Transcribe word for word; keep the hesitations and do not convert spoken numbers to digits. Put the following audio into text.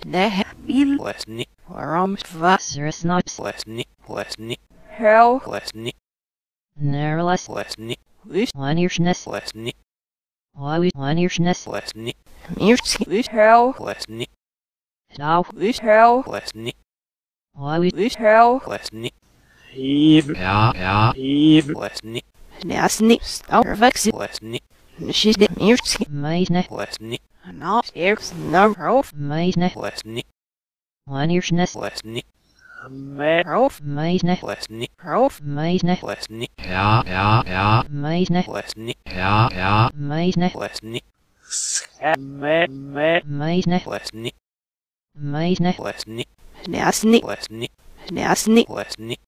ne bil lesni, warum was not lesni, lesni, hell lesni, Nerless. lesni, wish One earsness. lesni, Why one earsness. lesni, mirski wish hell lesni, Now. wish hell lesni, Why we wish hell lesni, Eve, yeah yeah Eve, lesni, nasni starvex lesni, she's the mirski Meisne. lesni, not ears no rof Meisne. lesni, One earsness. lesni, me, rof Meisne. lesni, rof Meisne. lesni, Yeah yeah yeah Meisne. lesni, Yeah yeah Meisne. lesni, me, me, Meisne. lesni, Meisne. lesni, nasni lesni, nasni lesni,